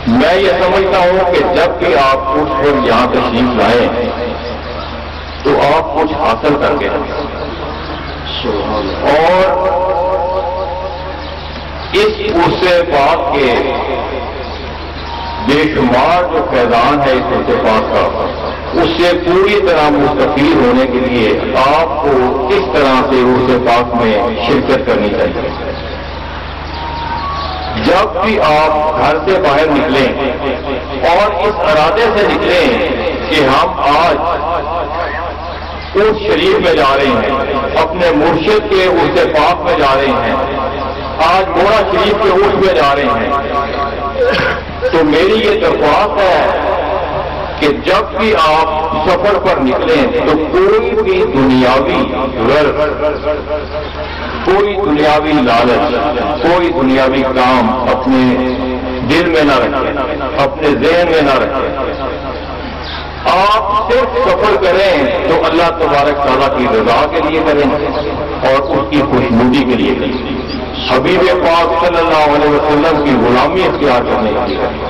میں یہ سمجھتا ہوں کہ جب بھی آپ کچھ پھر یہاں تشریف لائیں تو آپ کچھ حاصل کر کے اور اس عرصے پاک کے بے شمار جو فیضان ہے اس عرصے پاک کا، اس سے پوری طرح مستفید ہونے کے لیے آپ کو اس طرح سے عرصے پاک میں شرکت کرنی چاہیے۔ جب بھی آپ گھر سے باہر نکلیں اور اس ارادے سے نکلیں کہ ہم آج اونٹ شریف میں جا رہے ہیں، اپنے مرشد کے عرصے پاک میں جا رہے ہیں، آج گھوڑا شریف کے اونٹ میں جا رہے ہیں، تو میری یہ درخواست ہے کہ جب بھی آپ سفر پر نکلیں تو کوئی بھی دنیاوی غرض، کوئی دنیاوی لالچ، کوئی دنیاوی کام اپنے دل میں نہ رکھیں، اپنے ذہن میں نہ رکھیں۔ آپ صرف سفر کریں تو اللہ تبارک تعالیٰ کی رضا کے لیے کریں اور اس کی خوشنودی کے لیے کریں، حبیب پاک صلی اللہ علیہ وسلم کی غلامی اختیار کرنے کے لیے کریں۔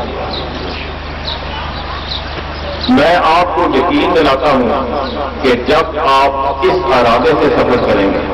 میں آپ کو یقین دلاتا ہوں کہ جب آپ اس ارادے سے سفر کریں گے،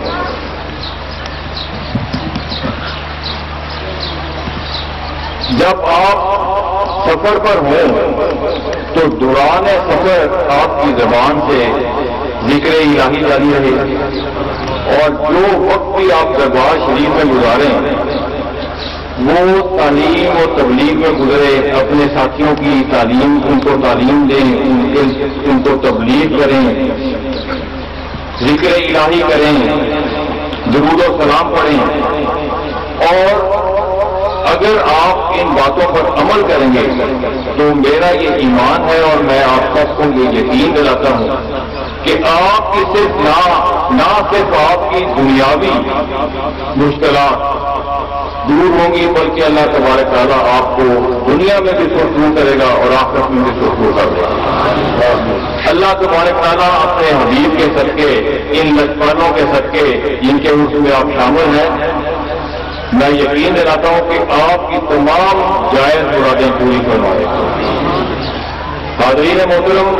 جب آپ سفر پر ہوں تو دوران سفر آپ کی زبان سے ذکر الہی جاری رہے، اور جو وقت بھی آپ دربار شریف میں گزاریں وہ تعلیم و تبلیغ میں گزرے، اپنے ساتھیوں کی تعلیم، ان کو تعلیم دیں، ان کو تبلیغ کریں، ذکر الہی کریں، درود و سلام پڑھیں۔ اور اگر آپ ان باتوں پر عمل کریں گے تو میرا یہ ایمان ہے اور میں آپ سب کو یہ یقین دلاتا ہوں کہ آپ کی صرف نہ صرف آپ کی دنیاوی مشکلات دور ہوں گی، بلکہ اللہ تبارک تعالیٰ آپ کو دنیا میں بھی سرخرو کرے گا اور آخرت میں بھی سرخرو کر دے گا۔ اللہ تبارک تعالیٰ اپنے حبیب کے صدقے، ان لچپانوں کے صدقے جن کے اس میں آپ شامل ہیں، میں یقین دلاتا ہوں کہ آپ کی تمام جائز مرادیں پوری کروائے۔ حاضرین محترم،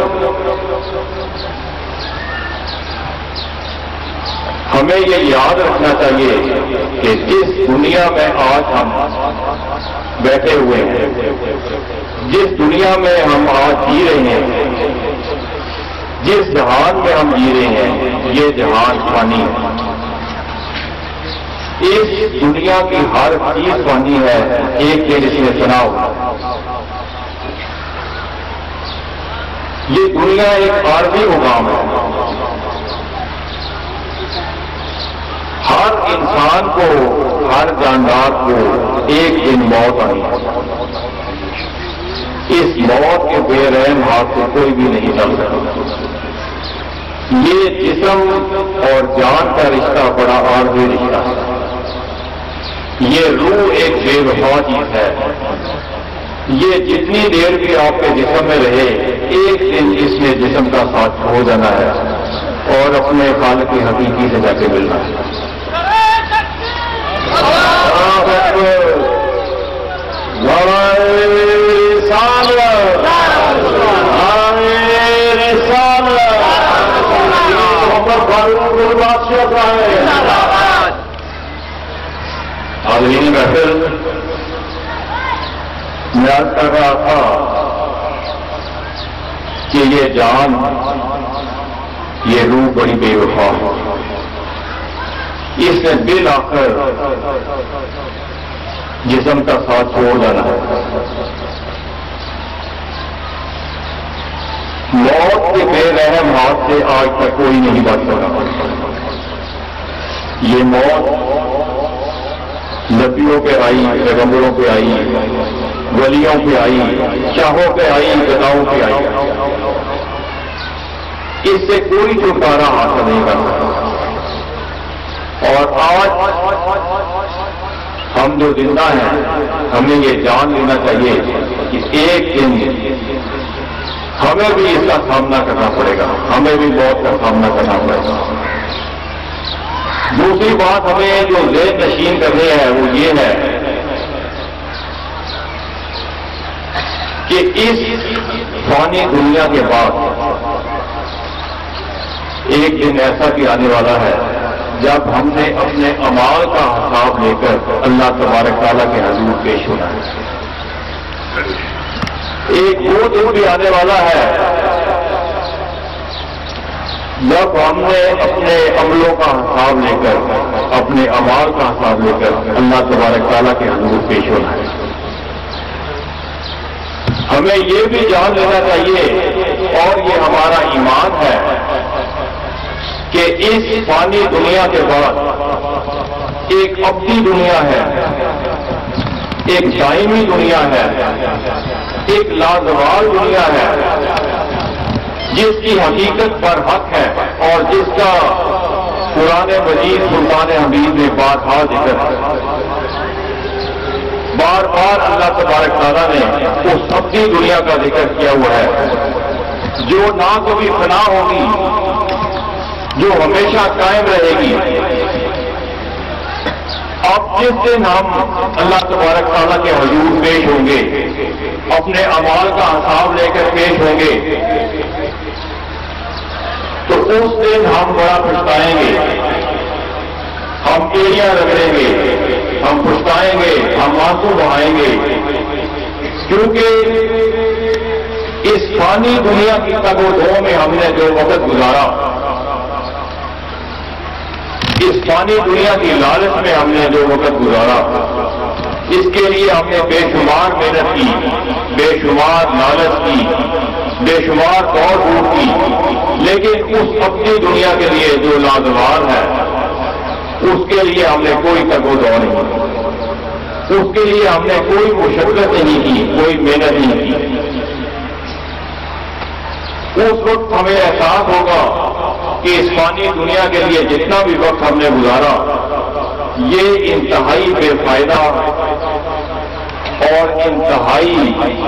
ہمیں یہ یاد رکھنا چاہیے کہ جس دنیا میں آج ہم بیٹھے ہوئے ہیں، جس دنیا میں ہم آج جی رہے ہیں، جس جہان میں ہم جی رہے ہیں، یہ جہان فانی ہے۔ اس دنیا کی ہر چیز فانی ہے، ایک دن اس میں فنا ہوگا۔ یہ دنیا ایک عارضی مقام ہے، ہر انسان کو، ہر جاندار کو ایک دن موت آئی ہے۔ اس موت کے بے رحم ہاتھ سے کوئی بھی نہیں ڈال سکتا۔ یہ جسم اور جان کا رشتہ بڑا عارضی رشتہ ہے۔ یہ روح ایک بے وفا چیز ہے، یہ جتنی دیر بھی آپ کے جسم میں رہے، ایک دن اس نے جسم کا ساتھ چھوڑ دینا ہے اور اپنے خالق حقیقی سے جا کے ملنا ہے۔ حاضرین محفل، میں عرض کر رہا تھا کہ یہ جان، یہ روح بڑی بے وفا ہے، اس نے بالآخر جسم کا ساتھ چھوڑ دینا ہے۔ موت کے بے رحم ہاتھ سے آج تک کوئی نہیں بچ سکا۔ یہ موت نبیوں پہ آئی، پیغمبروں پہ آئی، ولیوں پہ آئی، شاہوں پہ آئی، گداؤں پہ آئی، اس سے کوئی چھٹکارا حاصل نہیں کر سکتا۔ اور آج ہم جو زندہ ہیں، ہمیں یہ جان لینا چاہیے کہ ایک دن ہمیں بھی اس کا سامنا کرنا پڑے گا، ہمیں بھی موت کا سامنا کرنا پڑے گا۔ دوسری بات ہمیں جو ذہن نشین کرنی ہے وہ یہ ہے کہ اس فانی دنیا کے بعد ایک دن ایسا بھی آنے والا ہے جب ہم نے اپنے اعمال کا حساب لے کر اللہ تبارک تعالیٰ کے حضور پیش ہونا ہے۔ ایک وہ دن بھی آنے والا ہے جب ہم نے اپنے عملوں کا حساب لے کر اپنے اعمال کا حساب لے کر اللہ تبارک تعالیٰ کے حضور پیش ہونا ہے۔ ہمیں یہ بھی جان لینا چاہیے اور یہ ہمارا ایمان ہے کہ اس فانی دنیا کے بعد ایک ابدی دنیا ہے، ایک دائمی دنیا ہے، ایک لازوال دنیا ہے جس کی حقیقت پر حق ہے اور جس کا قرآن مجید سلطان حمید نے بارہا ذکر ہے۔ بار بار اللہ تبارک تعالیٰ نے اس ابدی دنیا کا ذکر کیا ہوا ہے جو نہ کبھی فنا ہوگی، جو ہمیشہ قائم رہے گی۔ اب جس دن ہم اللہ تبارک تعالیٰ کے حضور پیش ہوں گے، اپنے اعمال کا حساب لے کر پیش ہوں گے، تو اس دن ہم بڑا پچھتائیں گے، ہم ایڑیاں رگڑیں گے، ہم پچھتائیں گے، ہم آنسو بہائیں گے، کیونکہ اس فانی دنیا کی تگ و دو میں ہم نے جو وقت گزارا، اس فانی دنیا کی لالچ میں ہم نے جو وقت گزارا، اس کے لیے ہم نے بے شمار محنت کی، بے شمار لالچ کی، بے شمار دوڑ دھوپ کی، لیکن اس اپنی دنیا کے لیے جو لازوال ہے اس کے لیے ہم نے کوئی تگ و دو نہیں کی، اس کے لیے ہم نے کوئی مشقت نہیں کی، کوئی محنت نہیں کی۔ اس وقت ہمیں احساس ہوگا کہ اس فانی دنیا کے لیے جتنا بھی وقت ہم نے گزارا یہ انتہائی بے فائدہ اور انتہائی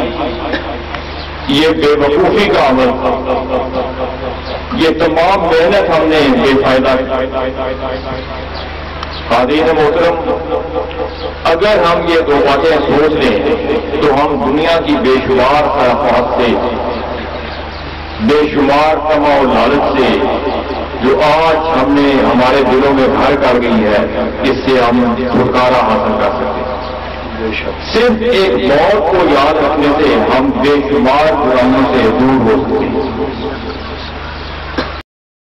یہ بے وقوفی کا عمل تھا، یہ تمام محنت ہم نے بے فائدہ کی۔ حاضرین محترم، اگر ہم یہ دو باتیں سوچ لیں تو ہم دنیا کی بے شمار خرافات سے، بے شمار تما و لالچ سے جو آج ہم نے ہمارے دلوں میں گھر کر گئی ہے، اس سے ہم چھٹکارا حاصل کر سکتے ہیں۔ صرف ایک موت کو یاد رکھنے سے ہم بے شمار برائیوں سے دور ہو سکتے ہیں۔